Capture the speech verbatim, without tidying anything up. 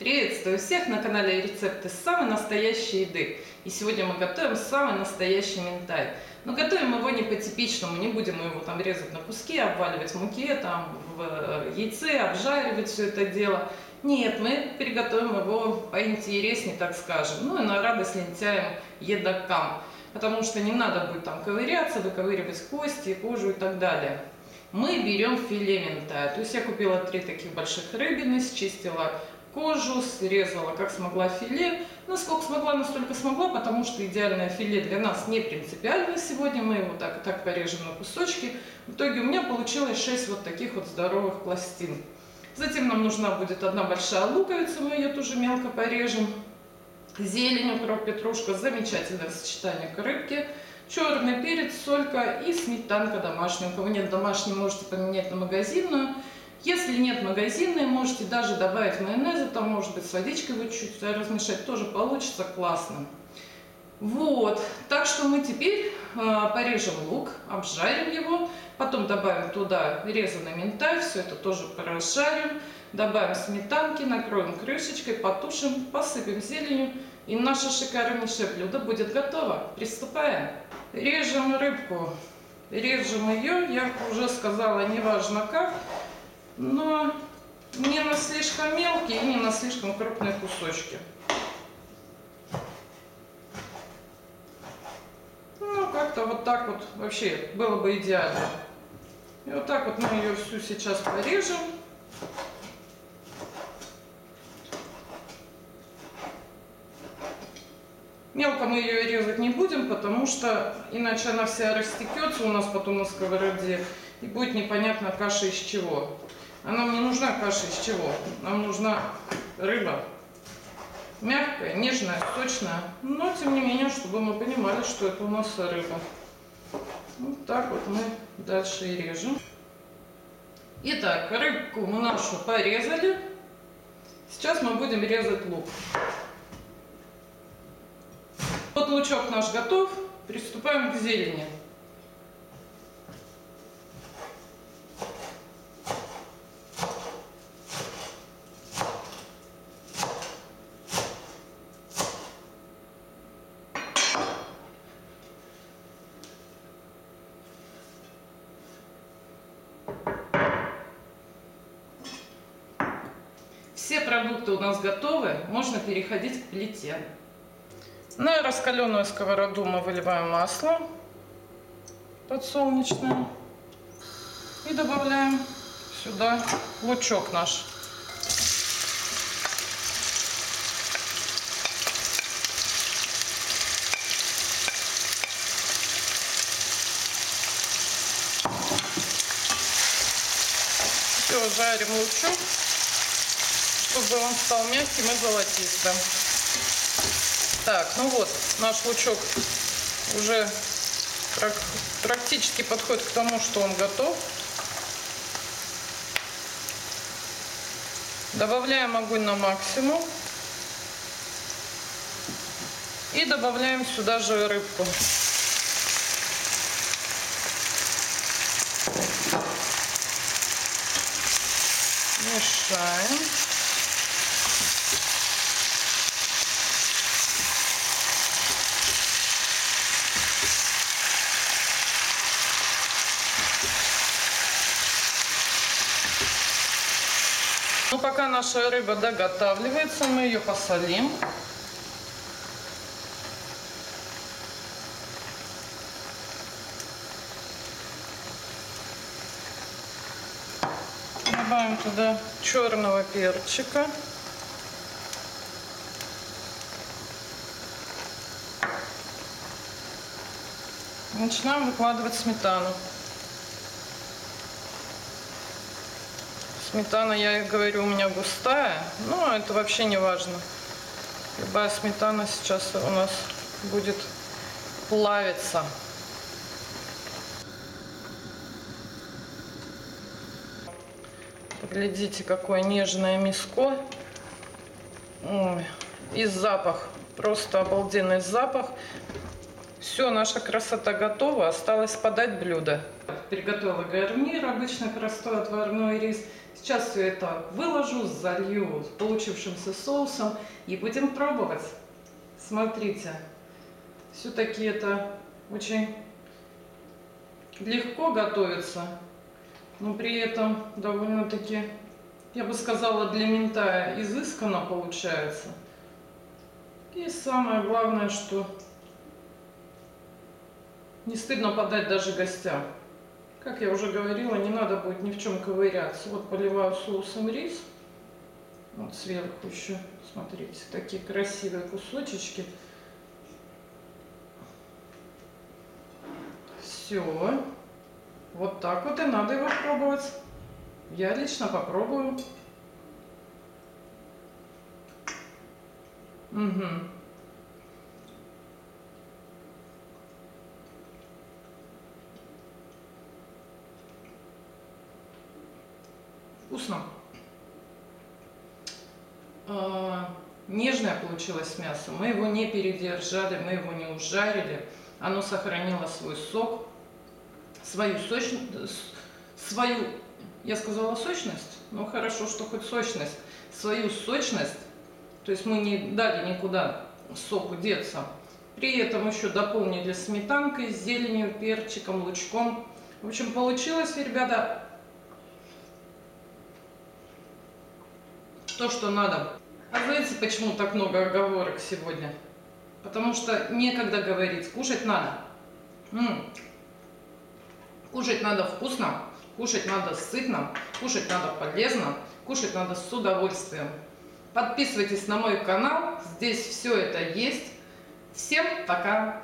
Приветствую всех на канале Рецепты самой настоящей еды. И сегодня мы готовим самый настоящий минтай. Но готовим его не по-типичному, не будем его там резать на куски, обваливать в муке, там, в яйце, обжаривать все это дело. Нет, мы приготовим его поинтереснее, так скажем. Ну и на радость лентяям едокам. Потому что не надо будет там ковыряться, выковыривать кости, кожу и так далее. Мы берем филе минтая. То есть я купила три таких больших рыбины, счистила кожу, срезала как смогла филе. Насколько смогла, настолько смогла, потому что идеальное филе для нас не принципиально сегодня. Мы его так и так порежем на кусочки. В итоге у меня получилось шесть вот таких вот здоровых пластин. Затем нам нужна будет одна большая луковица, мы ее тоже мелко порежем. Зелень, укроп, петрушка, замечательное сочетание к рыбке. Черный перец, солька и сметанка домашняя. У кого нет домашней, можете поменять на магазинную. Если нет магазинной, можете даже добавить майонеза, там может быть с водичкой вы чуть размешать, тоже получится классно. Вот, так что мы теперь э, порежем лук, обжарим его, потом добавим туда резаный минтай, все это тоже прожарим, добавим сметанки, накроем крышечкой, потушим, посыпем зеленью, и наше шикарнейшее блюдо будет готово. Приступаем. Режем рыбку, режем ее, я уже сказала, неважно как, но не на слишком мелкие и не на слишком крупные кусочки. Ну, как-то вот так вот вообще было бы идеально. И вот так вот мы ее всю сейчас порежем. Мелко мы ее резать не будем, потому что иначе она вся растекется у нас потом на сковороде. И будет непонятно каша из чего. А нам не нужна каша из чего. Нам нужна рыба. Мягкая, нежная, сочная. Но тем не менее, чтобы мы понимали, что это у нас рыба. Вот так вот мы дальше и режем. Итак, рыбку мы нашу порезали. Сейчас мы будем резать лук. Вот лучок наш готов. Приступаем к зелени. Все продукты у нас готовы, можно переходить к плите. На раскаленную сковороду мы выливаем масло подсолнечное и добавляем сюда лучок наш. Все, жарим лучок, чтобы он стал мягким и золотистым. Так, ну вот, наш лучок уже практически подходит к тому, что он готов. Добавляем огонь на максимум. И добавляем сюда же рыбку. Мешаем. Но пока наша рыба доготавливается, мы ее посолим. Добавим туда черного перчика. Начинаем выкладывать сметану. Сметана, я говорю, у меня густая, но это вообще не важно. Любая сметана сейчас у нас будет плавиться. Поглядите, какое нежное мяско. Ой, и запах, просто обалденный запах. Все, наша красота готова, осталось подать блюдо. Приготовила гарнир, обычный простой отварной рис. Сейчас все это выложу, залью получившимся соусом и будем пробовать. Смотрите, все-таки это очень легко готовится, но при этом довольно-таки, я бы сказала, для минтая изысканно получается. И самое главное, что не стыдно подать даже гостям. Как я уже говорила, не надо будет ни в чем ковыряться. Вот поливаю соусом рис. Вот сверху еще, смотрите, такие красивые кусочки. Все. Вот так вот и надо его пробовать. Я лично попробую. Угу. Вкусно. А, нежное получилось мясо. Мы его не передержали, мы его не ужарили. Оно сохранило свой сок, свою сочность, свою, я сказала сочность, ну хорошо, что хоть сочность, свою сочность. То есть мы не дали никуда соку деться. При этом еще дополнили сметанкой, зеленью, перчиком, лучком. В общем, получилось, ребята, то, что надо. А знаете, почему так много оговорок сегодня? Потому что некогда говорить, кушать надо. М-м. Кушать надо вкусно, кушать надо сытно, кушать надо полезно, кушать надо с удовольствием. Подписывайтесь на мой канал, здесь все это есть. Всем пока!